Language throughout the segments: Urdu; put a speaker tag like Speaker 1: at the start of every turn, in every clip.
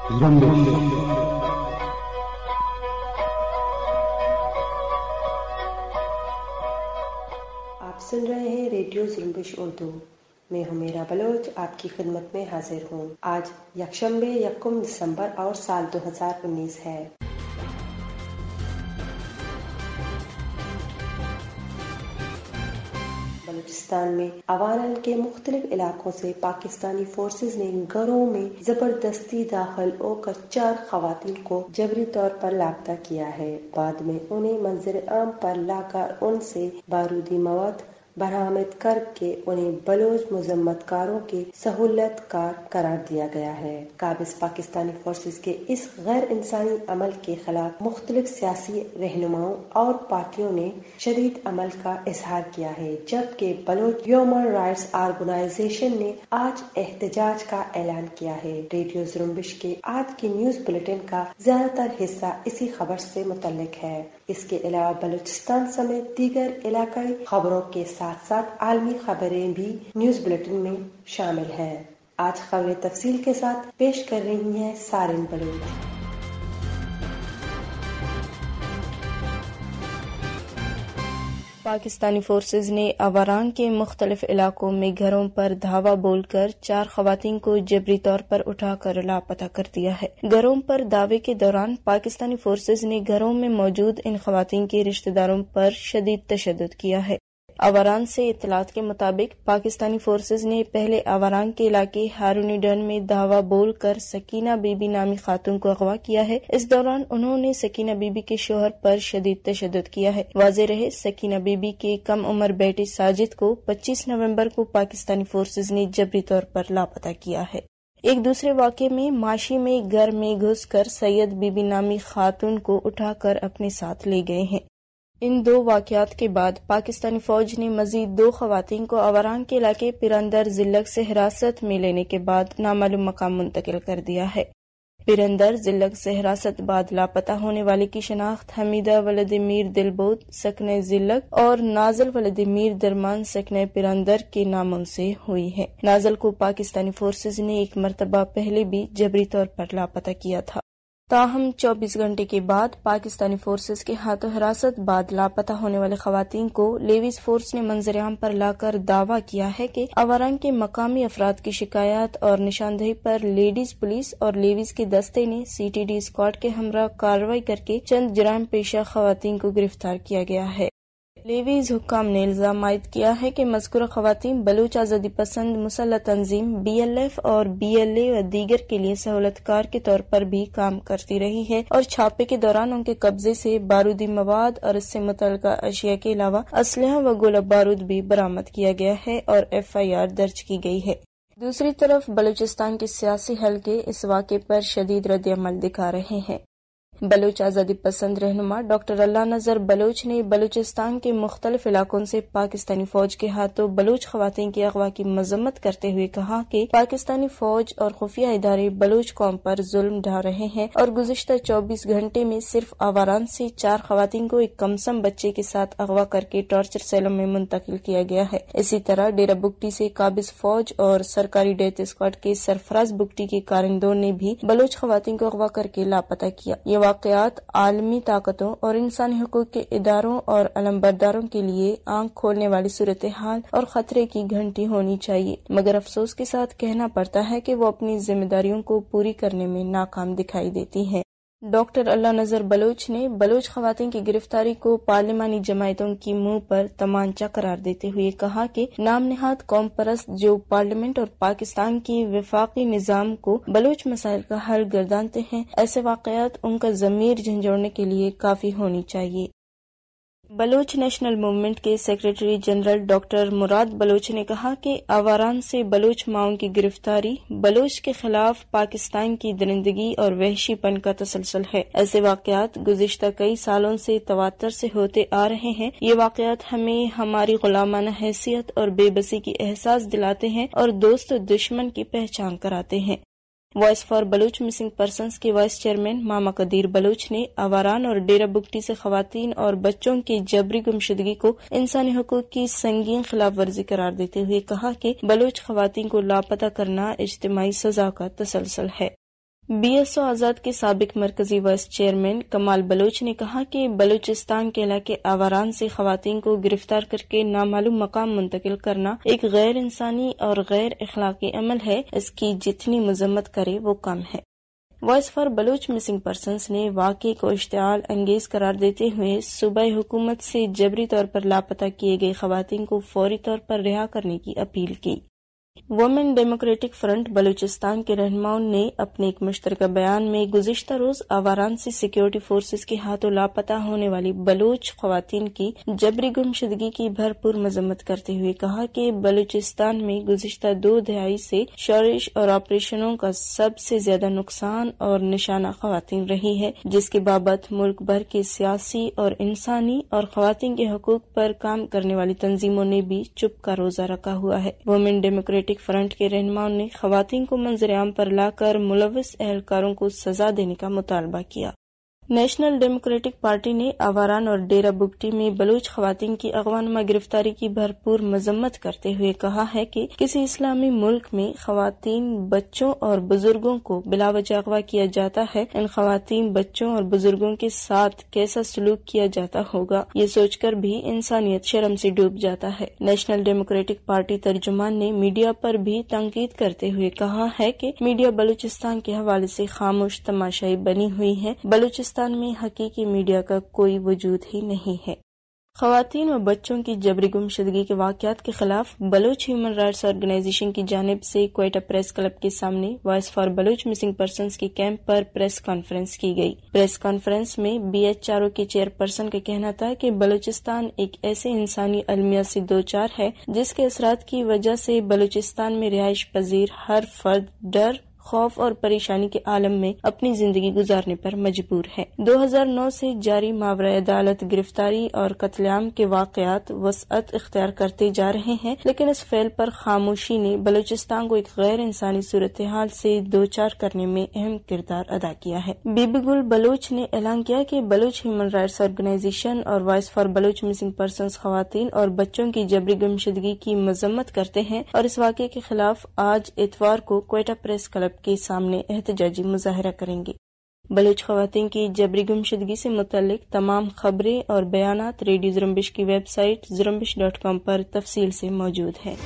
Speaker 1: آپ سن رہے ہیں ریڈیو زنبش اردو. میں حمیرہ بلوچ آپ کی خدمت میں حاضر ہوں. آج یکشنبے 1 دسمبر اور سال 2019 ہے. بلوچستان میں اواران کے مختلف علاقوں سے پاکستانی فورسز نے گھروں میں زبردستی داخل ہو کر 4 خواتین کو جبری طور پر لاپتہ کیا ہے. بعد میں انہیں منظر عام پر لا کر ان سے بارودی مواد برآمد کر کے انہیں بلوچ مذمت کاروں کے سہولت کار قرار دیا گیا ہے. قابض پاکستانی فورسز کے اس غیر انسانی عمل کے خلاف مختلف سیاسی رہنماؤں اور پارٹیوں نے شدید عمل کا اظہار کیا ہے، جبکہ بلوچ ہیومن رائٹس آرگنائزیشن نے آج احتجاج کا اعلان کیا ہے. ریڈیو زنبش کے آج کی نیوز بلیٹن کا زیادہ تر حصہ اسی خبر سے متعلق ہے. اس کے علاوہ بلوچستان سمیت دیگر علاقائی خبروں کے ساتھ ساتھ عالمی خبریں بھی نیوز بلیٹن میں شامل ہیں. آج خبریں تفصیل کے ساتھ پیش کر رہی ہیں سارن بلوچ.
Speaker 2: پاکستانی فورسز نے اواران کے مختلف علاقوں میں گھروں پر دھاوا بول کر 4 خواتین کو جبری طور پر اٹھا کر لاپتہ کر دیا ہے. گھروں پر دعوے کے دوران پاکستانی فورسز نے گھروں میں موجود ان خواتین کے رشتہ داروں پر شدید تشدد کیا ہے. اواران سے اطلاعات کے مطابق پاکستانی فورسز نے پہلے اواران کے علاقے ہارونی ڈن میں دھاوا بول کر سکینہ بی بی نامی خاتون کو اغوا کیا ہے. اس دوران انہوں نے سکینہ بی بی کے شوہر پر شدید تشدد کیا ہے. واضح رہے سکینہ بی بی کے کم عمر بیٹے ساجد کو 25 نومبر کو پاکستانی فورسز نے جبری طور پر لاپتہ کیا ہے. ایک دوسرے واقعے میں معاشی میں گھر میں گھس کر سید بی بی نامی خاتون کو اٹھا کر اپنے ساتھ لے گئے ہیں. ان 2 واقعات کے بعد پاکستانی فوج نے مزید 2 خواتین کو اواران کے علاقے پرندر ضلع سے حراست میں لینے کے بعد نامعلوم مقام منتقل کر دیا ہے. پرندر ضلع سے حراست بعد لاپتہ ہونے والے کی شناخت حمیدہ ولد میر دلبود سکنہ ضلع اور نازل ولد میر درمان سکنہ پرندر کے ناموں سے ہوئی ہے. نازل کو پاکستانی فورسز نے ایک مرتبہ پہلے بھی جبری طور پر لاپتہ کیا تھا. تاہم 24 گھنٹے کے بعد پاکستانی فورسز کے ہاتھوں حراست بعد لاپتہ ہونے والے خواتین کو لیویز فورس نے منظر عام پر لا کر دعویٰ کیا ہے کہ اواران کے مقامی افراد کی شکایات اور نشاندہی پر لیڈیز پولیس اور لیویز کے دستے نے CTD اسکواڈ کے ہمراہ کارروائی کر کے چند جرائم پیشہ خواتین کو گرفتار کیا گیا ہے. لیویز حکام نے الزام عائد کیا ہے کہ مذکورہ خواتین بلوچ آزادی پسند مسلح تنظیم BLF اور BLA و دیگر کے لیے سہولت کار کے طور پر بھی کام کرتی رہی ہے اور چھاپے کے دوران ان کے قبضے سے بارودی مواد اور اس سے متعلقہ اشیاء کے علاوہ اسلحہ و گولہ بارود بھی برآمد کیا گیا ہے اور FIR درج کی گئی ہے. دوسری طرف بلوچستان کے سیاسی حلقے اس واقعے پر شدید رد عمل دکھا رہے ہیں. بلوچ آزادی پسند رہنما ڈاکٹر اللہ نذر بلوچ نے بلوچستان کے مختلف علاقوں سے پاکستانی فوج کے ہاتھوں بلوچ خواتین کی اغوا کی مذمت کرتے ہوئے کہا کہ پاکستانی فوج اور خفیہ ادارے بلوچ قوم پر ظلم ڈھا رہے ہیں اور گزشتہ 24 گھنٹے میں صرف اواران سے 4 خواتین کو ایک کمسم بچے کے ساتھ اغوا کر کے ٹارچر سیلوں میں منتقل کیا گیا ہے. اسی طرح ڈیرہ بگٹی سے قابض فوج اور سرکاری ڈیتھ اسکواڈ کے سرفراز بگٹی کے کارندوں نے بھی بلوچ خواتین کو اغوا کر کے لاپتہ کیا. یہ واقعات عالمی طاقتوں اور انسانی حقوق کے اداروں اور علمبرداروں کے لیے آنکھ کھولنے والی صورتحال اور خطرے کی گھنٹی ہونی چاہیے، مگر افسوس کے ساتھ کہنا پڑتا ہے کہ وہ اپنی ذمہ داریوں کو پوری کرنے میں ناکام دکھائی دیتی ہیں. ڈاکٹر اللہ نذر بلوچ نے بلوچ خواتین کی گرفتاری کو پارلیمانی جماعتوں کی منہ پر تمانچہ قرار دیتے ہوئے کہا کہ نام نہاد قوم پرست جو پارلیمنٹ اور پاکستان کی وفاقی نظام کو بلوچ مسائل کا حل گردانتے ہیں، ایسے واقعات ان کا ضمیر جھنجھوڑنے کے لیے کافی ہونی چاہیے. بلوچ نیشنل موومنٹ کے secretary general doctor Murad Baloch نے کہا کہ اواران سے بلوچ ماؤں کی گرفتاری بلوچ کے خلاف پاکستان کی درندگی اور وحشی پن کا تسلسل ہے. ایسے واقعات گزشتہ کئی سالوں سے تواتر سے ہوتے آ رہے ہیں. یہ واقعات ہمیں ہماری غلامانہ حیثیت اور بے بسی کی احساس دلاتے ہیں اور دوست و دشمن کی پہچان کراتے ہیں. Voice for Baloch missing persons کے وائس چیئرمین ماما قدیر بلوچ نے اواران اور ڈیرہ بگٹی سے خواتین اور بچوں کی جبری گمشدگی کو انسانی حقوق کی سنگین خلاف ورزی قرار دیتے ہوئے کہا کہ بلوچ خواتین کو لاپتہ کرنا اجتماعی سزا کا تسلسل ہے. BSO آزاد کے سابق مرکزی وائس چیئرمین کمال بلوچ نے کہا کہ بلوچستان کے علاقے آوران سے خواتین کو گرفتار کر کے نامعلوم مقام منتقل کرنا ایک غیر انسانی اور غیر اخلاقی عمل ہے، اس کی جتنی مذمت کرے وہ کم ہے۔ Voice for Baloch missing persons نے واقعے کو اشتعال انگیز قرار دیتے ہوئے صوبائی حکومت سے جبری طور پر لاپتہ کیے گئے خواتین کو فوری طور پر رہا کرنے کی اپیل کی۔ وومن ڈیموکریٹک فرنٹ بلوچستان کے رہنماؤں نے اپنے ایک مشترکہ بیان میں گزشتہ روز آواران سے سیکیورٹی فورسز کے ہاتھوں لاپتہ ہونے والی بلوچ خواتین کی جبری گمشدگی کی بھرپور مذمت کرتے ہوئے کہا کہ بلوچستان میں گزشتہ 2 دہائی سے شورش اور آپریشنوں کا سب سے زیادہ نقصان اور نشانہ خواتین رہی ہے، جس کے بابت ملک بھر کے سیاسی اور انسانی اور خواتین کے حقوق پر کام کرنے والی تنظیموں نے بھی چپ کا روزہ رکھا ہوا ہے۔ وومن ڈیموکریٹک فرنٹ کے رہنماؤں نے خواتین کو منظر عام پر لا کر ملوث اہلکاروں کو سزا دینے کا مطالبہ کیا۔ نیشنل ڈیموکریٹک پارٹی نے آواران اور ڈیرہ بگٹی میں بلوچ خواتین کی اغوانما گرفتاری کی بھرپور مذمت کرتے ہوئے کہا ہے کہ کسی اسلامی ملک میں خواتین، بچوں اور بزرگوں کو بلا وجہ اغوا کیا جاتا ہے، ان خواتین، بچوں اور بزرگوں کے ساتھ کیسا سلوک کیا جاتا ہوگا، یہ سوچ کر بھی انسانیت شرم سے ڈوب جاتا ہے۔ نیشنل ڈیموکریٹک پارٹی ترجمان نے میڈیا پر بھی تنقید کرتے ہوئے کہا ہے کہ میڈیا بلوچستان کے حوالے سے خاموش تماشائی بنی ہوئی ہے، بلوچستان میں حقیقی میڈیا کا کوئی وجود ہی نہیں ہے۔ خواتین و بچوں کی جبری گمشدگی کے واقعات کے خلاف بلوچ ہیومن رائٹس آرگنائزیشن کی جانب سے کوئٹہ پریس کلب کے سامنے voice for Baloch missing persons کے کیمپ پر پریس کانفرنس کی گئی۔ پریس کانفرنس میں BHRO کے چیئرپرسن کا کہنا تھا کہ بلوچستان ایک ایسے انسانی المیہ سے دوچار ہے جس کے اثرات کی وجہ سے بلوچستان میں رہائش پذیر ہر فرد ڈر، خوف اور پریشانی کے عالم میں اپنی زندگی گزارنے پر مجبور ہے۔ 2009 سے جاری ماورا عدالت گرفتاری اور قتل عام کے واقعات وسعت اختیار کرتے جا رہے ہیں، لیکن اس فعل پر خاموشی نے بلوچستان کو ایک غیر انسانی صورتحال سے دوچار کرنے میں اہم کردار ادا کیا ہے۔ بی بی گل بلوچ نے اعلان کیا کہ بلوچ ہیومن رائٹس آرگنائزیشن اور voice for Baloch missing persons خواتین اور بچوں کی جبری گمشدگی کی مذمت کرتے ہیں اور اس واقعے کے خلاف آج اتوار کو کوئٹہ پریس کلب کے سامنے احتجاجی مظاہرہ کریں گے۔ بلوچ خواتین کی جبری گمشدگی سے متعلق تمام خبریں اور بیانات ریڈیو زرمبش کی ویب سائٹ زرمبش.com پر تفصیل سے موجود ہیں۔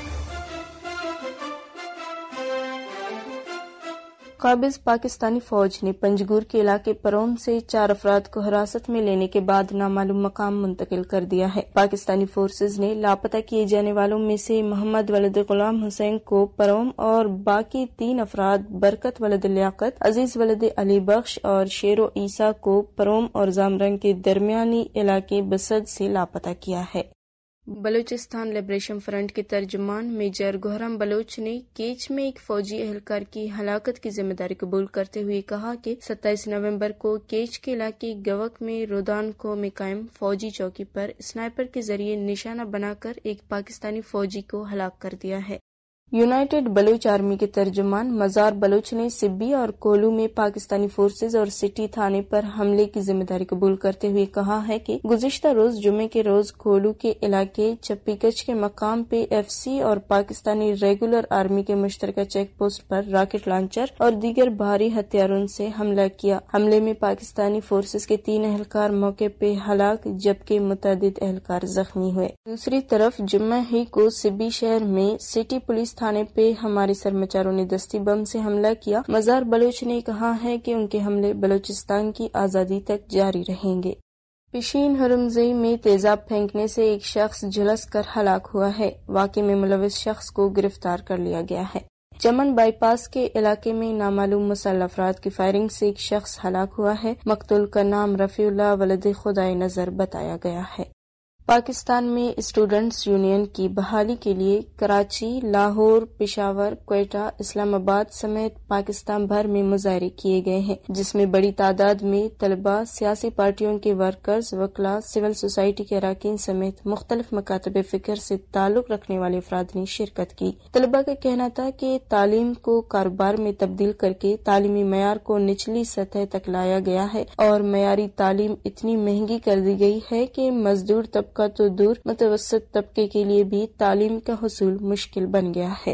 Speaker 2: قابض پاکستانی فوج نے پنجگور کے علاقے پروم سے 4 افراد کو حراست میں لینے کے بعد نامعلوم مقام منتقل کر دیا ہے۔ پاکستانی فورسز نے لاپتہ کیے جانے والوں میں سے محمد ولد غلام حسین کو پروم اور باقی 3 افراد برکت ولد لیاقت، عزیز ولد علی بخش اور شیرو عیسیٰ کو پروم اور زامرنگ کے درمیانی علاقے بسد سے لاپتہ کیا ہے۔ بلوچستان لبریشن فرنٹ کے ترجمان میجر گوہرام بلوچ نے کیچ میں ایک فوجی اہلکار کی ہلاکت کی ذمہ داری قبول کرتے ہوئے کہا کہ 27 نومبر کو کیچ کے علاقے گوک میں رودان کو میں قائم فوجی چوکی پر اسنائپر کے ذریعے نشانہ بنا کر ایک پاکستانی فوجی کو ہلاک کر دیا ہے۔ یونائٹڈ بلوچ آرمی کے ترجمان مزار بلوچ نے سبی اور کولو میں پاکستانی فورسز اور سٹی تھانے پر حملے کی ذمہ داری قبول کرتے ہوئے کہا ہے کہ گزشتہ روز جمعے کے روز کولو کے علاقے چپی کچ کے مقام پہ FC اور پاکستانی ریگولر آرمی کے مشترکہ چیک پوسٹ پر راکٹ لانچر اور دیگر بھاری ہتھیاروں سے حملہ کیا۔ حملے میں پاکستانی فورسز کے 3 اہلکار موقع پہ ہلاک جبکہ متعدد اہلکار زخمی ہوئے۔ دوسری طرف جمعہ ہی کو سبی شہر میں سٹی پولیس تھانے پہ ہمارے سرمچاروں نے دستی بم سے حملہ کیا۔ مزار بلوچ نے کہا ہے کہ ان کے حملے بلوچستان کی آزادی تک جاری رہیں گے۔ پشین ہرمزئی میں تیزاب پھینکنے سے ایک شخص جھلس کر ہلاک ہوا ہے۔ واقعے میں ملوث شخص کو گرفتار کر لیا گیا ہے۔ چمن بائی پاس کے علاقے میں نامعلوم مسلح افراد کی فائرنگ سے ایک شخص ہلاک ہوا ہے۔ مقتول کا نام رفیع اللہ ولد خدائے نظر بتایا گیا ہے۔ پاکستان میں اسٹوڈنٹس یونین کی بحالی کے لیے کراچی، لاہور، پشاور، کوئٹہ، اسلام آباد سمیت پاکستان بھر میں مظاہرے کیے گئے ہیں، جس میں بڑی تعداد میں طلباء، سیاسی پارٹیوں کے ورکرز، وکلاء، سول سوسائٹی کے اراکین سمیت مختلف مکاتب فکر سے تعلق رکھنے والے افراد نے شرکت کی۔ طلباء کا کہنا تھا کہ تعلیم کو کاروبار میں تبدیل کر کے تعلیمی معیار کو نچلی سطح تک لایا گیا ہے اور معیاری تعلیم اتنی مہنگی کر دی گئی ہے کہ مزدور طبقہ تو دور، متوسط طبقے کے لیے بھی تعلیم کا حصول مشکل بن گیا ہے۔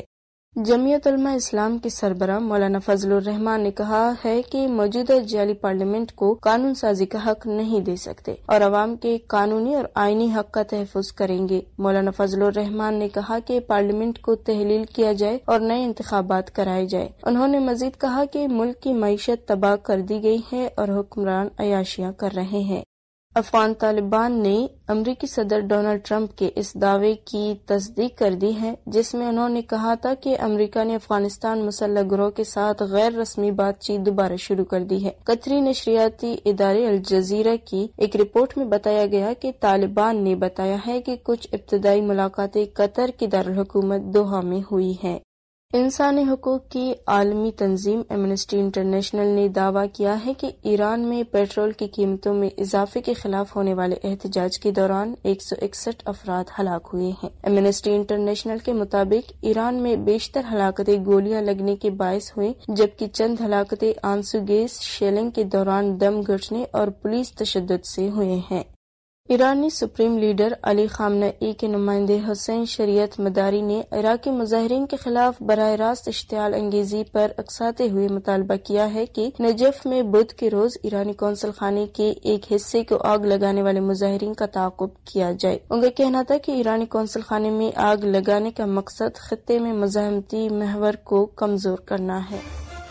Speaker 2: جمعیت علماء اسلام کے سربراہ مولانا فضل الرحمان نے کہا ہے کہ موجودہ جعلی پارلیمنٹ کو قانون سازی کا حق نہیں دے سکتے اور عوام کے قانونی اور آئینی حق کا تحفظ کریں گے۔ مولانا فضل الرحمان نے کہا کہ پارلیمنٹ کو تحلیل کیا جائے اور نئے انتخابات کرائے جائے۔ انہوں نے مزید کہا کہ ملک کی معیشت تباہ کر دی گئی ہے اور حکمران عیاشیاں کر رہے ہیں۔ افغان طالبان نے امریکی صدر ڈونلڈ ٹرمپ کے اس دعوے کی تصدیق کر دی ہے جس میں انہوں نے کہا تھا کہ امریکہ نے افغانستان مسلح گروہ کے ساتھ غیر رسمی بات چیت دوبارہ شروع کر دی ہے۔ قطری نشریاتی ادارے الجزیرہ کی ایک رپورٹ میں بتایا گیا کہ طالبان نے بتایا ہے کہ کچھ ابتدائی ملاقاتیں قطر کی دارالحکومت دوحہ میں ہوئی ہیں۔ انسانی حقوق کی عالمی تنظیم ایمنسٹی انٹرنیشنل نے دعویٰ کیا ہے کہ ایران میں پیٹرول کی قیمتوں میں اضافے کے خلاف ہونے والے احتجاج کے دوران 161 افراد ہلاک ہوئے ہیں۔ ایمنسٹی انٹرنیشنل کے مطابق ایران میں بیشتر ہلاکتیں گولیاں لگنے کے باعث ہوئیں جبکہ چند ہلاکتیں آنسو گیس شیلنگ کے دوران دم گھٹنے اور پولیس تشدد سے ہوئے ہیں۔ ایرانی سپریم لیڈر علی خامنئی کے نمائندے حسین شریعت مداری نے عراقی مظاہرین کے خلاف براہ راست اشتعال انگیزی پر اکساتے ہوئے مطالبہ کیا ہے کہ نجف میں بدھ کے روز ایرانی قونصل خانے کے ایک حصے کو آگ لگانے والے مظاہرین کا تعاقب کیا جائے۔ ان کا کہنا تھا کہ ایرانی قونصل خانے میں آگ لگانے کا مقصد خطے میں مزاحمتی محور کو کمزور کرنا ہے۔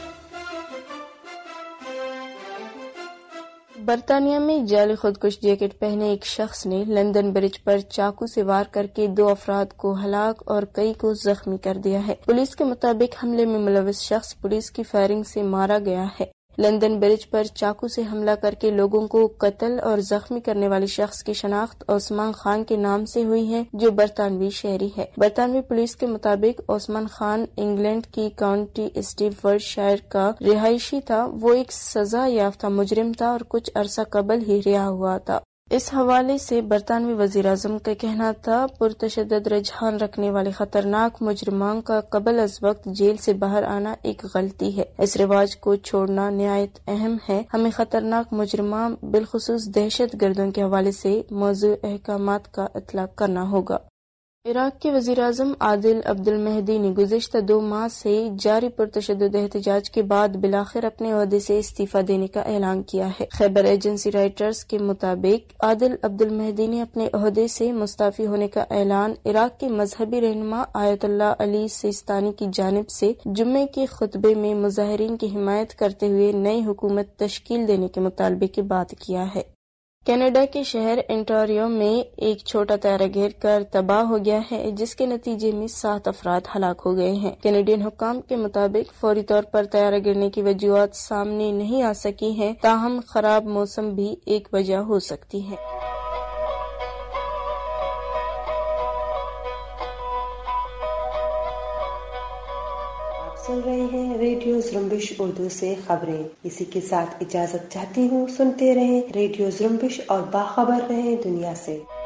Speaker 2: برطانیہ میں جعلی خودکش جیکٹ پہنے ایک شخص نے لندن برج پر چاقو سے وار کر کے 2 افراد کو ہلاک اور کئی کو زخمی کر دیا ہے۔ پولیس کے مطابق حملے میں ملوث شخص پولیس کی فائرنگ سے مارا گیا ہے۔ لندن برج پر چاقو سے حملہ کر کے لوگوں کو قتل اور زخمی کرنے والے شخص کی شناخت عثمان خان کے نام سے ہوئی ہے جو برطانوی شہری ہے۔ برطانوی پولیس کے مطابق عثمان خان انگلینڈ کی کاؤنٹی اسٹیفورڈ شائر کا رہائشی تھا۔ وہ ایک سزا یافتہ مجرم تھا اور کچھ عرصہ قبل ہی رہا ہوا تھا۔ اس حوالے سے برطانوی وزیراعظم کا کہنا تھا پرتشدد رجحان رکھنے والے خطرناک مجرمان کا قبل از وقت جیل سے باہر آنا ایک غلطی ہے۔ اس رواج کو چھوڑنا نہایت اہم ہے۔ ہمیں خطرناک مجرمان بالخصوص دہشت گردوں کے حوالے سے موضوع احکامات کا اطلاق کرنا ہوگا۔ عراق کے وزیراعظم عادل عبد المہدی نے گزشتہ 2 ماہ سے جاری پرتشدد احتجاج کے بعد بالآخر اپنے عہدے سے استعفی دینے کا اعلان کیا ہے۔ خیبر ایجنسی رائٹرز کے مطابق عادل عبد المہدی نے اپنے عہدے سے مستعفی ہونے کا اعلان عراق کے مذہبی رہنما آیت اللہ علی سیستانی کی جانب سے جمعے کے خطبے میں مظاہرین کی حمایت کرتے ہوئے نئی حکومت تشکیل دینے کے مطالبے کے بعد کیا ہے۔ کینیڈا کے شہر انٹاریو میں ایک چھوٹا طیارہ گر کر تباہ ہو گیا ہے جس کے نتیجے میں 7 افراد ہلاک ہو گئے ہیں۔ کینیڈین حکام کے مطابق فوری طور پر طیارہ گرنے کی وجوہات سامنے نہیں آ سکی ہیں، تاہم خراب موسم بھی ایک وجہ ہو سکتی ہے۔
Speaker 1: سن رہے ہیں ریڈیو زرمبش اردو سے خبریں۔ اسی کے ساتھ اجازت چاہتی ہوں، سنتے رہیں ریڈیو زرمبش اور باخبر رہیں دنیا سے۔